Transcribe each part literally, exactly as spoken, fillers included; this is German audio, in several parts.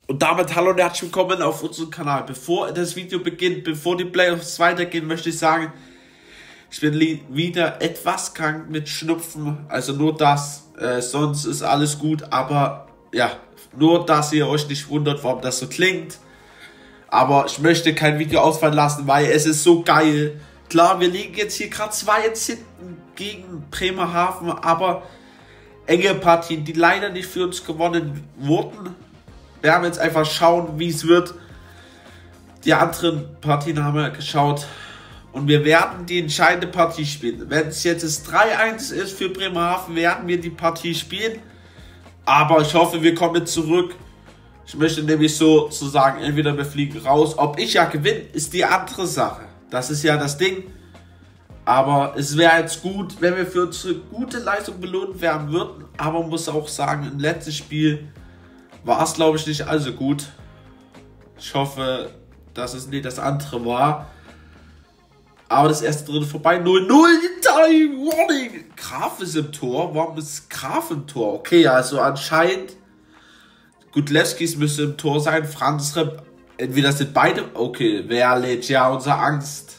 Und damit hallo und herzlich willkommen auf unserem Kanal. Bevor das Video beginnt, bevor die Playoffs weitergehen, möchte ich sagen, ich bin wieder etwas krank mit Schnupfen, also nur das, äh, sonst ist alles gut, aber ja, nur dass ihr euch nicht wundert, warum das so klingt. Aber ich möchte kein Video ausfallen lassen, weil es ist so geil. Klar, wir liegen jetzt hier gerade zwei eins hinten gegen Bremerhaven, aber enge Partien, die leider nicht für uns gewonnen wurden. Wir werden jetzt einfach schauen, wie es wird. Die anderen Partien haben wir geschaut. Und wir werden die entscheidende Partie spielen. Wenn es jetzt das drei eins ist für Bremerhaven, werden wir die Partie spielen. Aber ich hoffe, wir kommen zurück. Ich möchte nämlich sozusagen, entweder wir fliegen raus. Ob ich ja gewinne, ist die andere Sache. Das ist ja das Ding. Aber es wäre jetzt gut, wenn wir für unsere gute Leistung belohnt werden würden. Aber man muss auch sagen, im letzten Spiel war es, glaube ich, nicht allzu gut. Ich hoffe, dass es nicht das andere war. Aber das erste Drittel vorbei. null null in Time Warning. Graf ist im Tor. Warum ist Graf im Tor? Okay, also anscheinend Gudlewskis müsste im Tor sein. Franz Repp. Entweder sind beide. Okay, wer lädt ja unsere Angst?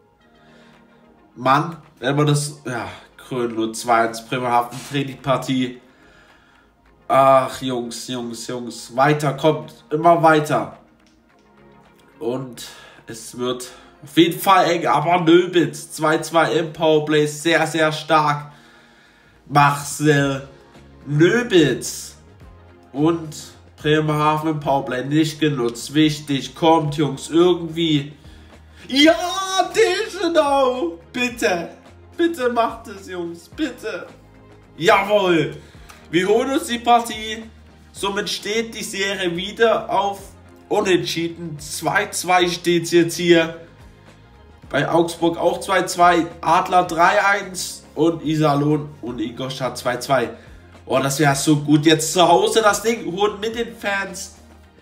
Mann, wenn man das. Ja, Krön nur zwei eins Bremerhaven Trainingpartie. Ach, Jungs, Jungs, Jungs. Weiter, kommt. Immer weiter. Und es wird auf jeden Fall eng. Aber Nöbitz. zwei zwei im Powerplay. Sehr, sehr stark. Marcel Nöbitz. Und Bremerhaven im Powerplay nicht genutzt. Wichtig. Kommt, Jungs. Irgendwie. Ja, Deschenau. Bitte. Bitte macht es, Jungs. Bitte. Jawohl. Wir holen uns die Partie. Somit steht die Serie wieder auf Unentschieden. zwei zwei steht es jetzt hier. Bei Augsburg auch zwei zwei. Adler drei eins. Und Iserlohn und Ingolstadt zwei zwei. Oh, das wäre so gut. Jetzt zu Hause das Ding holen mit den Fans.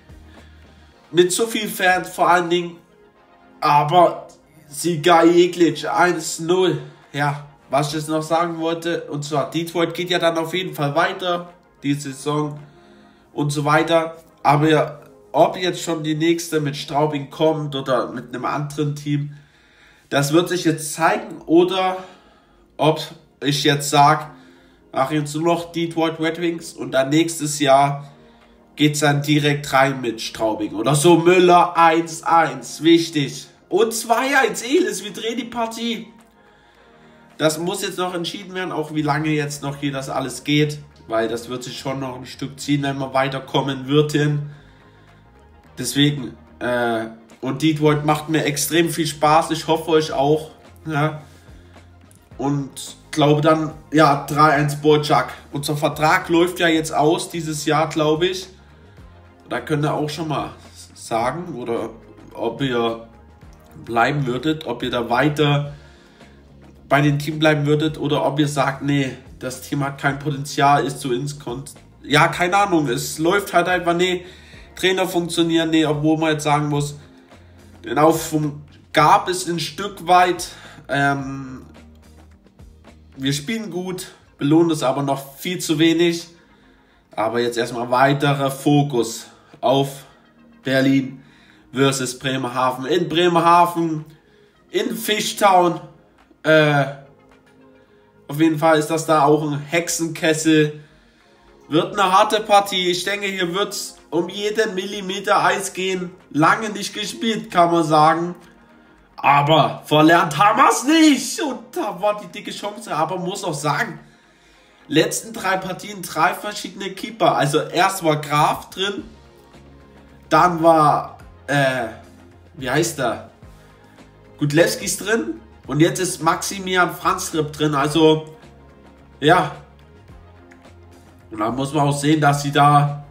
Mit so vielen Fans vor allen Dingen. Aber Sieger Jeglic eins null. Ja. Was ich jetzt noch sagen wollte, und zwar Detroit geht ja dann auf jeden Fall weiter, die Saison und so weiter. Aber ja, ob jetzt schon die nächste mit Straubing kommt oder mit einem anderen Team, das wird sich jetzt zeigen. Oder ob ich jetzt sage, ach, jetzt nur noch Detroit Red Wings und dann nächstes Jahr geht es dann direkt rein mit Straubing. Oder so Müller eins eins, wichtig. Und zwei eins, Elis, wir drehen die Partie. Das muss jetzt noch entschieden werden, auch wie lange jetzt noch hier das alles geht, weil das wird sich schon noch ein Stück ziehen, wenn wir weiterkommen würden. Deswegen, äh, und Detroit macht mir extrem viel Spaß, ich hoffe euch auch. Ja. Und glaube dann, ja, drei eins Bojack. Unser Vertrag läuft ja jetzt aus dieses Jahr, glaube ich. Da könnt ihr auch schon mal sagen, oder ob ihr bleiben würdet, ob ihr da weiter bei dem Team bleiben würdet oder ob ihr sagt, nee, das Team hat kein Potenzial, ist zu inskont. Ja, keine Ahnung, es läuft halt einfach, nee, Trainer funktionieren, nee, obwohl man jetzt sagen muss, den Aufschwung gab es ein Stück weit, ähm, wir spielen gut, belohnen es aber noch viel zu wenig, aber jetzt erstmal weiterer Fokus auf Berlin versus Bremerhaven, in Bremerhaven, in Fishtown. Äh, auf jeden Fall ist das da auch ein Hexenkessel. Wird eine harte Partie. Ich denke, hier wird es um jeden Millimeter Eis gehen. Lange nicht gespielt, kann man sagen. Aber verlernt haben wir es nicht. Und da war die dicke Chance. Aber muss auch sagen, letzten drei Partien drei verschiedene Keeper. Also erst war Graf drin. Dann war, äh, wie heißt der? Gudlewskis drin. Und jetzt ist Maximilian Franz Repp drin, also, ja. Und da muss man auch sehen, dass sie da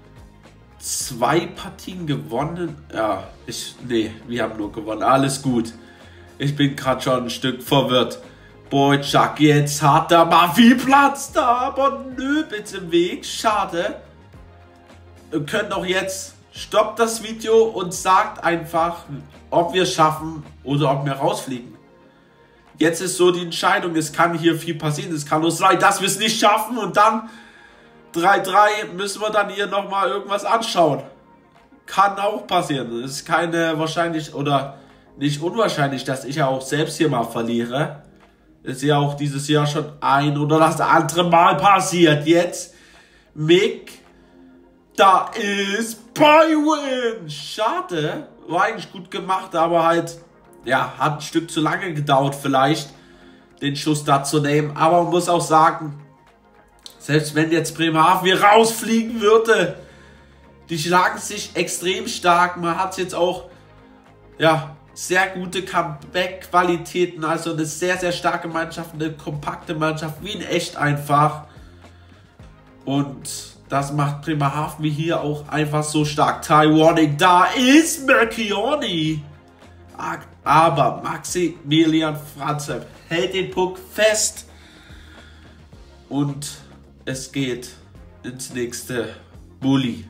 zwei Partien gewonnen. Ja, ich, nee, wir haben nur gewonnen, alles gut. Ich bin gerade schon ein Stück verwirrt. Bojack, jetzt hat er mal viel Platz da, aber nö, bitte im Weg, schade. Ihr könnt auch jetzt, stoppt das Video und sagt einfach, ob wir es schaffen oder ob wir rausfliegen. Jetzt ist so die Entscheidung, es kann hier viel passieren. Es kann nur sein, dass wir es nicht schaffen und dann drei drei müssen wir dann hier nochmal irgendwas anschauen. Kann auch passieren. Es ist keine wahrscheinlich oder nicht unwahrscheinlich, dass ich ja auch selbst hier mal verliere. Ist ja auch dieses Jahr schon ein oder das andere Mal passiert. Jetzt Mick, da ist Bywin. Schade, war eigentlich gut gemacht, aber halt, ja, hat ein Stück zu lange gedauert vielleicht, den Schuss da zu nehmen. Aber man muss auch sagen, selbst wenn jetzt Bremerhaven hier rausfliegen würde, die schlagen sich extrem stark. Man hat jetzt auch, ja, sehr gute Comeback-Qualitäten. Also eine sehr, sehr starke Mannschaft, eine kompakte Mannschaft, wie in echt einfach. Und das macht Bremerhaven wie hier auch einfach so stark. Ty Warning, da ist Mercioni. Aber Maximilian Franzep hält den Puck fest. Und es geht ins nächste Bulli.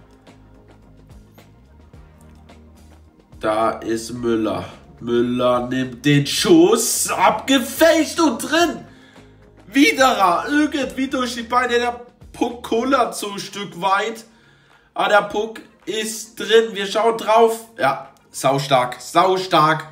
Da ist Müller. Müller nimmt den Schuss. Abgefälscht und drin. Widerer. Irgendwie durch die Beine. Der Puck kullert so ein Stück weit. Aber der Puck ist drin. Wir schauen drauf. Ja, sau stark. Sau stark.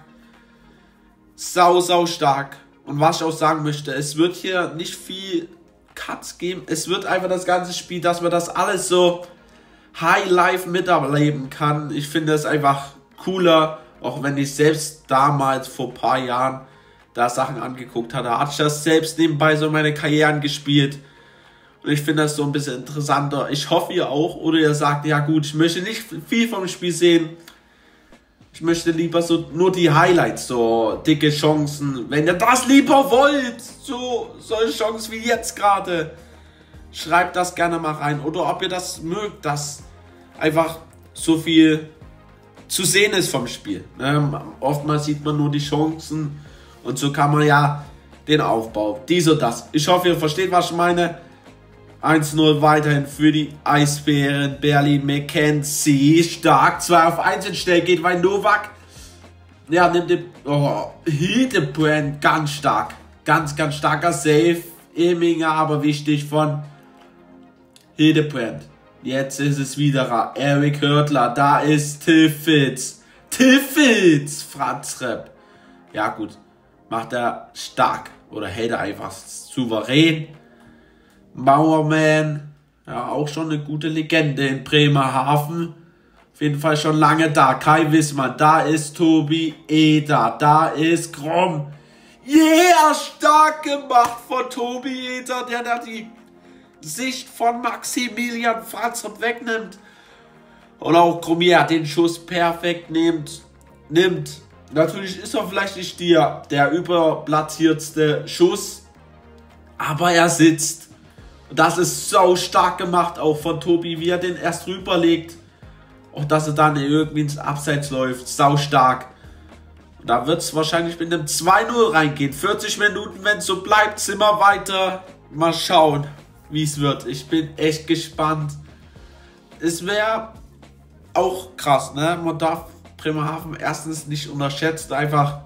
Sau, sau stark. Und was ich auch sagen möchte, es wird hier nicht viel Cuts geben. Es wird einfach das ganze Spiel, dass man das alles so high-life miterleben kann. Ich finde es einfach cooler, auch wenn ich selbst damals vor ein paar Jahren da Sachen angeguckt hatte, hatte ich das selbst nebenbei so meine Karrieren gespielt und ich finde das so ein bisschen interessanter. Ich hoffe ihr auch, oder ihr sagt, ja gut, ich möchte nicht viel vom Spiel sehen, ich möchte lieber so nur die Highlights, so dicke Chancen, wenn ihr das lieber wollt, so solche Chancen wie jetzt gerade, schreibt das gerne mal rein, oder ob ihr das mögt, dass einfach so viel zu sehen ist vom Spiel. Ähm, oftmals sieht man nur die Chancen und so kann man ja den Aufbau, dies und das. Ich hoffe, ihr versteht, was ich meine. eins null weiterhin für die Eisbären. Berlin McKenzie stark. zwei auf eins in Stell geht, weil Novak, ja, nimmt den, oh, Hildebrand ganz stark. Ganz, ganz starker Save. Eminger, aber wichtig von Hildebrand. Jetzt ist es wieder Eric Hörtler. Da ist Tiffitz. Tiffitz! Franz Repp. Ja gut. Macht er stark. Oder hält er einfach souverän. Mauerman. Ja, auch schon eine gute Legende in Bremerhaven. Auf jeden Fall schon lange da. Kai Wissmann. Da ist Tobi Eder. Da ist Grom. Yeah! Stark gemacht von Tobi Eder. Der da die Sicht von Maximilian Franzrup wegnimmt. Oder auch Cormier den Schuss perfekt nimmt. nimmt. Natürlich ist er vielleicht nicht der, der überplatziertste Schuss. Aber er sitzt. Und das ist so stark gemacht auch von Tobi, wie er den erst rüberlegt. Auch dass er dann irgendwie ins Abseits läuft. Sau stark. Und da wird es wahrscheinlich mit einem zwei null reingehen. vierzig Minuten, wenn es so bleibt, sind wir weiter. Mal schauen, wie es wird. Ich bin echt gespannt. Es wäre auch krass, ne? Man darf Bremerhaven erstens nicht unterschätzen, einfach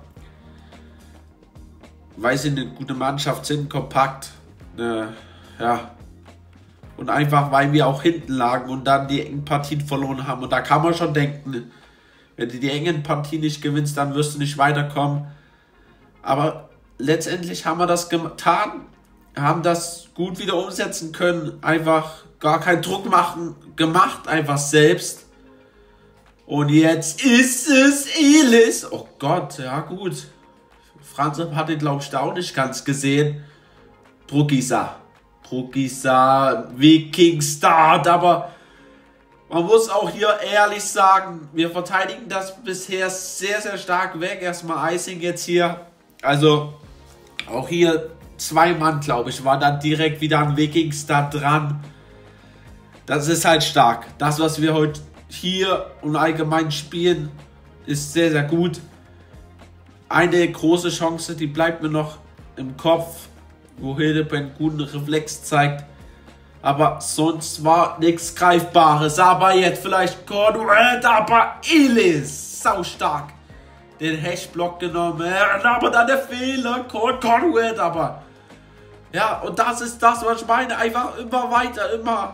weil sie eine gute Mannschaft sind, kompakt, ne, ja. Und einfach, weil wir auch hinten lagen und dann die engen Partien verloren haben. Und da kann man schon denken, wenn du die engen Partien nicht gewinnst, dann wirst du nicht weiterkommen. Aber letztendlich haben wir das getan. Haben das gut wieder umsetzen können, einfach gar keinen Druck machen, gemacht, einfach selbst. Und jetzt ist es Elis. Oh Gott, ja gut. Franz hat den, glaube ich, da auch nicht ganz gesehen. Brugisa. Brugisa, Vikingstart, aber man muss auch hier ehrlich sagen, wir verteidigen das bisher sehr, sehr stark weg. Erstmal Icing jetzt hier. Also auch hier zwei Mann, glaube ich, war dann direkt wieder an Vikingstart dran. Das ist halt stark. Das, was wir heute hier und allgemein spielen, ist sehr, sehr gut. Eine große Chance, die bleibt mir noch im Kopf, wo Hildebrand einen guten Reflex zeigt. Aber sonst war nichts Greifbares. Aber jetzt vielleicht Conrad, aber Elis, sau stark. Den Hashblock genommen, aber dann der Fehler, Conrad, aber ja, und das ist das, was ich meine, einfach immer weiter, immer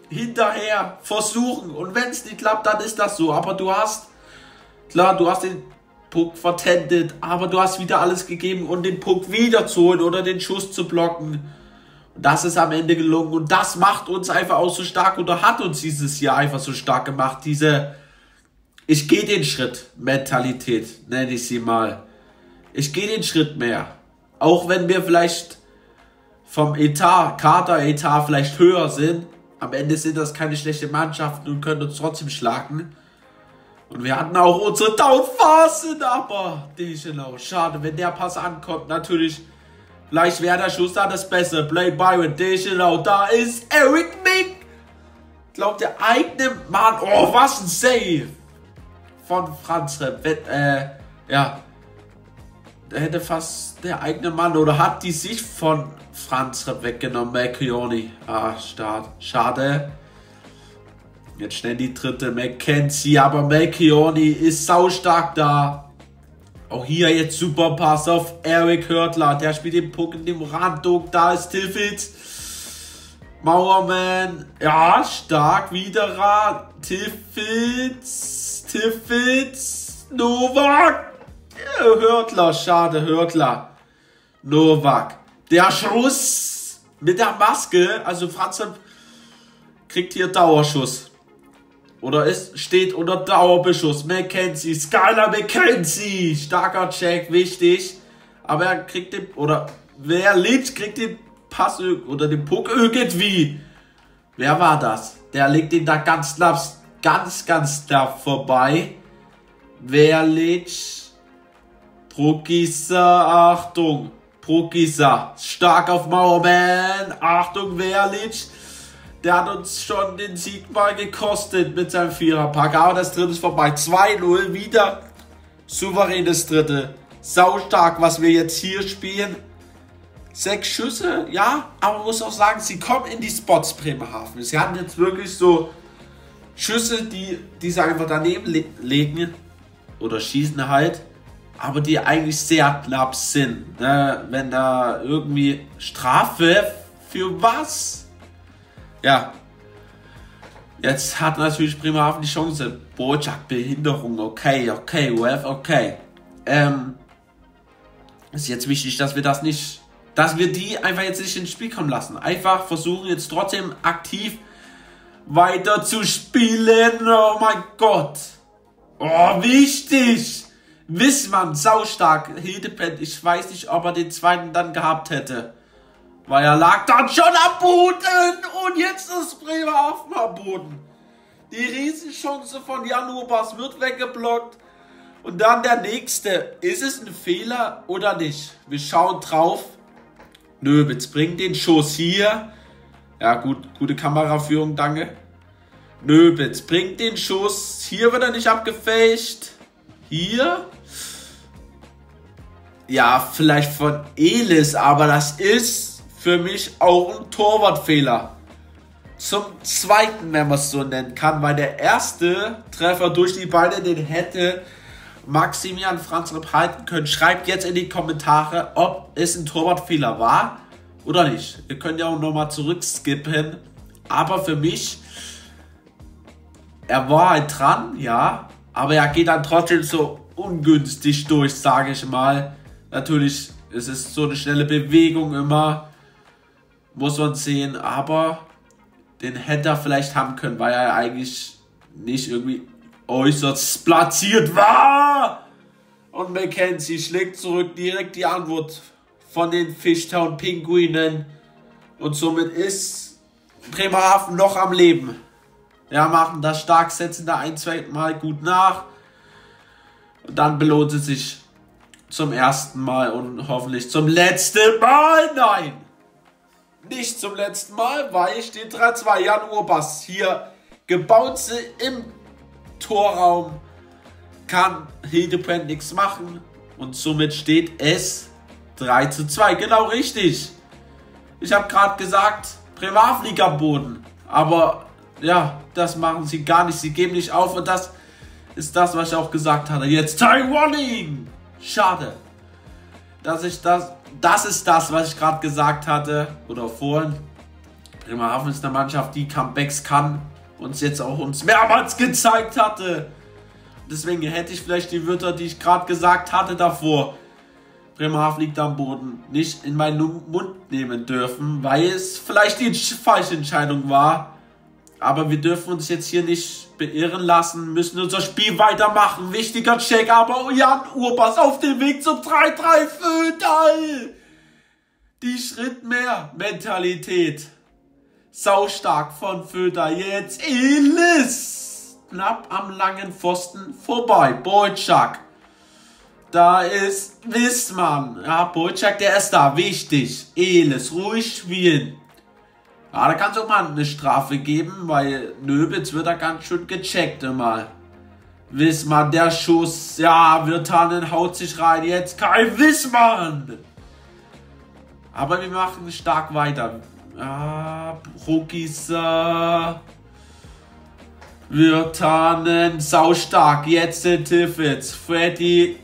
hinterher versuchen. Und wenn es nicht klappt, dann ist das so. Aber du hast, klar, du hast den Puck vertendet, aber du hast wieder alles gegeben, um den Puck wieder zu holen oder den Schuss zu blocken. Und das ist am Ende gelungen. Und das macht uns einfach auch so stark oder hat uns dieses Jahr einfach so stark gemacht. Diese Ich gehe den Schritt Mentalität, nenne ich sie mal. Ich gehe den Schritt mehr. Auch wenn wir vielleicht vom Etat, Kader-Etat vielleicht höher sind. Am Ende sind das keine schlechten Mannschaften und können uns trotzdem schlagen. Und wir hatten auch unsere Downphasen, aber Deschenau, schade, wenn der Pass ankommt, natürlich, vielleicht wäre der Schuss da das Beste. Play Byron, Deschenau, da ist Eric Mink. Glaubt der eigene Mann, oh, was ein Save von Franz Repp, äh, ja, der hätte fast der eigene Mann oder hat die Sicht von Franz Repp weggenommen, McKeowney. Ah, Start, schade. Jetzt schnell die dritte, McKenzie, aber McKeowney ist saustark da. Auch hier jetzt super Pass auf Eric Hörtler, der spielt den Puck in dem Randdruck, da ist Tiffels. Mauerman, ja, stark, Widerer, Tiffels, Tiffels, Novak, Hörtler, schade, Hörtler, Novak. Der Schuss mit der Maske, also Franz kriegt hier Dauerschuss. Oder es steht unter Dauerbeschuss. McKenzie, Skylar McKenzie, starker Check, wichtig. Aber er kriegt den, oder wer Litsch kriegt den Pass oder den Puck irgendwie. Wer war das? Der legt ihn da ganz knapp, ganz, ganz knapp vorbei. Verlic, Prokisa, Achtung, Prokisa, stark auf Mauerman, Achtung, Verlic, der hat uns schon den Sieg mal gekostet mit seinem Viererpack, aber das dritte ist vorbei, zwei null, wieder souveränes Dritte, saustark, was wir jetzt hier spielen, sechs Schüsse, ja, aber man muss auch sagen, sie kommen in die Spots Bremerhaven, sie hatten jetzt wirklich so Schüsse, die, die sie einfach daneben le legen, oder schießen halt, aber die eigentlich sehr knapp sind. Ne? Wenn da irgendwie Strafe für was? Ja. Jetzt hat natürlich Bremerhaven die Chance. Bojack, Behinderung, okay, okay, U F, okay. Ähm, ist jetzt wichtig, dass wir das nicht, dass wir die einfach jetzt nicht ins Spiel kommen lassen. Einfach versuchen jetzt trotzdem aktiv weiter zu spielen. Oh mein Gott. Oh, wichtig! Wissmann, saustark. Hildepend, ich weiß nicht, ob er den zweiten dann gehabt hätte. Weil er lag dann schon am Boden. Und jetzt ist Bremerhaven am Boden. Die Riesenchance von Jan Urbas wird weggeblockt. Und dann der nächste. Ist es ein Fehler oder nicht? Wir schauen drauf. Nöbitz bringt den Schuss hier. Ja, gut, gute Kameraführung, danke. Nöbitz bringt den Schuss. Hier wird er nicht abgefälscht. Hier. Ja, vielleicht von Elis, aber das ist für mich auch ein Torwartfehler. Zum zweiten, wenn man es so nennen kann, weil der erste Treffer durch die Beine, den hätte Maximilian Franz Repp halten können. Schreibt jetzt in die Kommentare, ob es ein Torwartfehler war oder nicht. Ihr könnt ja auch nochmal zurückskippen. Aber für mich, er war halt dran, ja, aber er geht dann trotzdem so ungünstig durch, sage ich mal. Natürlich, es ist so eine schnelle Bewegung immer, muss man sehen, aber den hätte er vielleicht haben können, weil er eigentlich nicht irgendwie äußerst platziert war. Und McKenzie schlägt zurück, direkt die Antwort von den Fishtown Pinguinen. Und somit ist Bremerhaven noch am Leben. Ja, machen das stark, setzen da ein, zwei Mal gut nach. Und dann belohnt es sich zum ersten Mal und hoffentlich zum letzten Mal. Nein, nicht zum letzten Mal, weil steht drei zwei. Jan Urbas hier gebaut im Torraum. Kann Hildebrand nichts machen. Und somit steht es drei zu zwei. Genau richtig. Ich habe gerade gesagt, Bremerhaven liegt am Boden. Aber ja, das machen sie gar nicht. Sie geben nicht auf. Und das ist das, was ich auch gesagt hatte. Jetzt Taiwaning. Schade. Dass ich das, das ist das, was ich gerade gesagt hatte. Oder vorhin. Bremerhaven ist eine Mannschaft, die Comebacks kann. Uns jetzt auch uns mehrmals gezeigt hatte. Deswegen hätte ich vielleicht die Wörter, die ich gerade gesagt hatte davor, Bremerhaven liegt am Boden, nicht in meinen Mund nehmen dürfen, weil es vielleicht die falsche Entscheidung war. Aber wir dürfen uns jetzt hier nicht beirren lassen, müssen unser Spiel weitermachen. Wichtiger Check, aber Jan Urbas auf dem Weg zum drei drei Föderl. Die Schritt mehr Mentalität. Saustark von Föder, jetzt Elis. Knapp am langen Pfosten vorbei. Boyczak. Da ist Wissmann. Ja, Boyczak, der ist da. Wichtig. Elis, ruhig spielen. Ja, da kann es auch mal eine Strafe geben, weil Nöbitz wird da ganz schön gecheckt immer. Wissmann, der Schuss. Ja, Virtanen haut sich rein. Jetzt Kai Wissmann. Aber wir machen stark weiter. Ja, Rukisa. Virtanen, saustark. Jetzt der Tiffitz. Freddy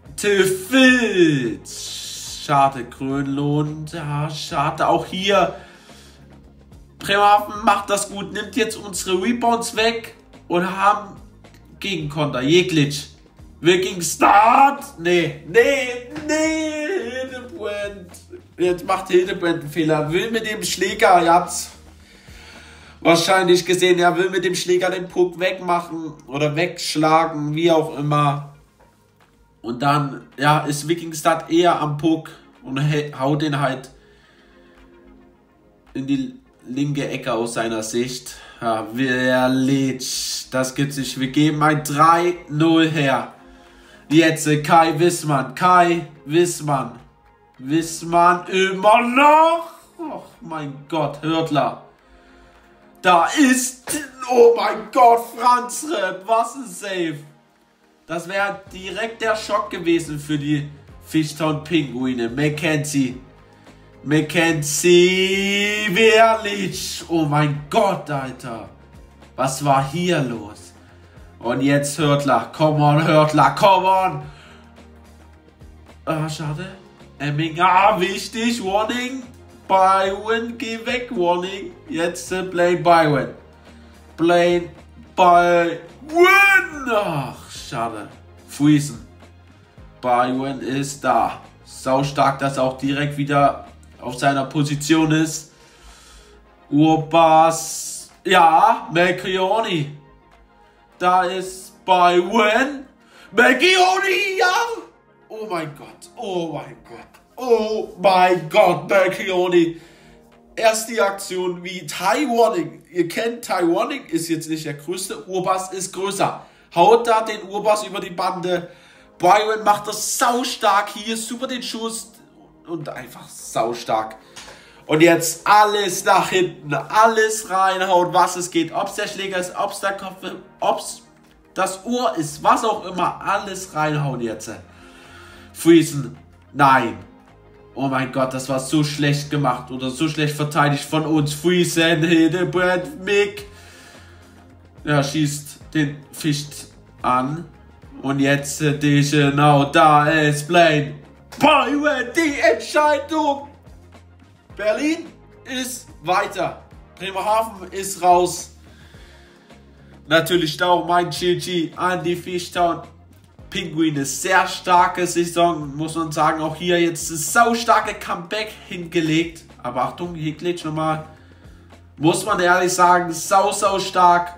Tiffitz. Schade, Grönlund. Ja, schade. Auch hier. Bremerhaven macht das gut. Nimmt jetzt unsere Rebounds weg. Und haben Gegenkonter. Jeglic. Working Start. Nee, nee, nee. Hildebrand. Jetzt macht Hildebrand einen Fehler. Will mit dem Schläger, ihr habt's wahrscheinlich gesehen, er will mit dem Schläger den Puck wegmachen oder wegschlagen, wie auch immer. Und dann, ja, ist Wikingstad eher am Puck und haut den halt in die linke Ecke aus seiner Sicht. Ja, Verlic, das gibt's nicht. Wir geben ein drei null her. Jetzt Kai Wissmann, Kai Wissmann. Wissmann immer noch. Oh mein Gott, Hörtler. Da ist, oh mein Gott, Franz Repp, was ein Save. Das wäre direkt der Schock gewesen für die Fishtown Pinguine. Mackenzie. Mackenzie Verlic. Oh mein Gott, Alter. Was war hier los? Und jetzt Hörtler. Come on, Hörtler, come on. Ah, schade. Emming, ah, wichtig. Warning. Byron, geh weg, Warning. Jetzt äh, Blaine Byron. Blaine Byron. Ach, schade. Friesen. Byron ist da. Saustark, dass er auch direkt wieder auf seiner Position ist. Urbas. Ja, Melchioni. Da ist Byron. Melchioni, ja. Oh mein Gott. Oh mein Gott. Oh mein Gott, Melchioni. Erst die Aktion wie Ty Warning. Ihr kennt Ty Warning, ist jetzt nicht der größte. Urbas ist größer. Haut da den Urbas über die Bande. Byron macht das saustark hier. Super den Schuss. Und einfach saustark. Und jetzt alles nach hinten. Alles reinhauen, was es geht. Ob es der Schläger ist, ob es der Kopf ist, ob es das Ohr ist, was auch immer. Alles reinhauen jetzt. Friesen. Nein. Oh mein Gott, das war so schlecht gemacht oder so schlecht verteidigt von uns. Friesen, Hildebrand, Mick. Ja, schießt den Fisch an. Und jetzt äh, die genau da ist Blaine Byron, die Entscheidung. Berlin ist weiter. Bremerhaven ist raus. Natürlich da auch mein G G an die Fishtown Pinguine. Sehr starke Saison, muss man sagen. Auch hier jetzt das saustarke Comeback hingelegt. Aber Achtung, hier glitscht nochmal. Muss man ehrlich sagen, sau, sau stark.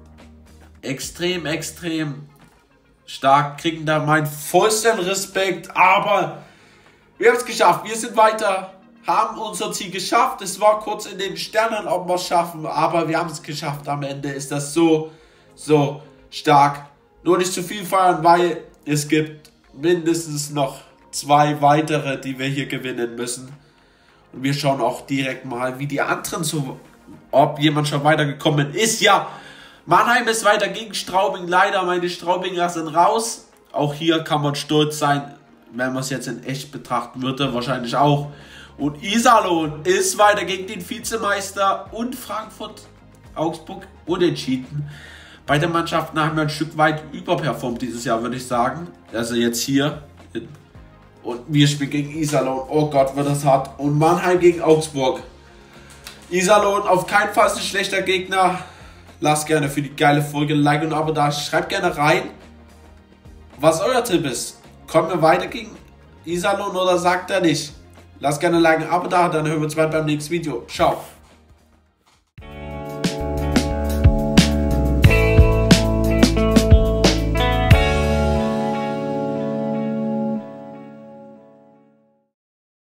Extrem, extrem stark. Kriegen da meinen vollsten Respekt. Aber wir haben es geschafft. Wir sind weiter. Haben unser Ziel geschafft. Es war kurz in den Sternen, ob wir es schaffen. Aber wir haben es geschafft. Am Ende ist das so, so stark. Nur nicht zu viel feiern, weil es gibt mindestens noch zwei weitere, die wir hier gewinnen müssen. Und wir schauen auch direkt mal, wie die anderen so, ob jemand schon weitergekommen ist. Ja, Mannheim ist weiter gegen Straubing. Leider, meine Straubinger sind raus. Auch hier kann man stolz sein, wenn man es jetzt in echt betrachten würde, wahrscheinlich auch. Und Iserlohn ist weiter gegen den Vizemeister und Frankfurt, Augsburg unentschieden. Beide Mannschaften haben ein Stück weit überperformt dieses Jahr, würde ich sagen. Also jetzt hier. Und wir spielen gegen Iserlohn. Oh Gott, wird das hart. Und Mannheim gegen Augsburg. Iserlohn auf keinen Fall ein schlechter Gegner. Lasst gerne für die geile Folge ein Like und ein Abo da. Schreibt gerne rein, was euer Tipp ist. Kommen wir weiter gegen Iserlohn oder sagt er nicht? Lasst gerne ein Like und ein Abo da, dann hören wir uns bald beim nächsten Video. Ciao.